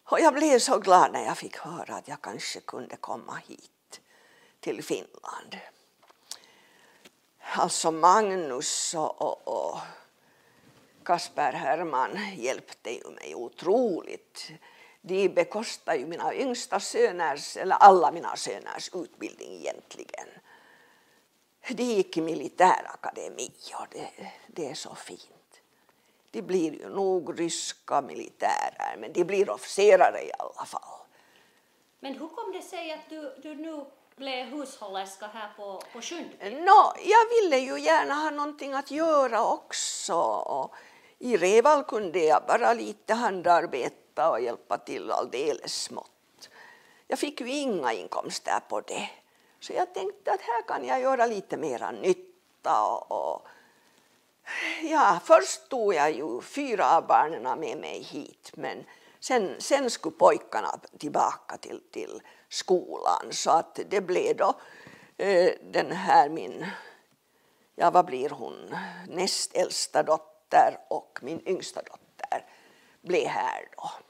Och jag blev så glad när jag fick höra att jag kanske kunde komma hit till Finland. Alltså Magnus och Kasper Herman hjälpte ju mig otroligt. De bekostade ju mina yngsta söners, eller alla mina söners utbildning egentligen. De gick i militärakademi och det är så fint. De blir ju nog ryska militärer, men de blir officerare i alla fall. Men hur kom det sig att du nu blev hushållerska här på Sundby? Jag ville ju gärna ha någonting att göra också. Och i Reval kunde jag bara lite handarbeta och hjälpa till alldeles smått. Jag fick ju inga inkomster på det. Så jag tänkte att här kan jag göra lite mera nytta. Först tog jag ju 4 av barnen med mig hit. Men sen skulle pojkarna tillbaka till skolan. Så att det blev då den här vad blir hon? Näst äldsta dotter och min yngsta dotter blev här då.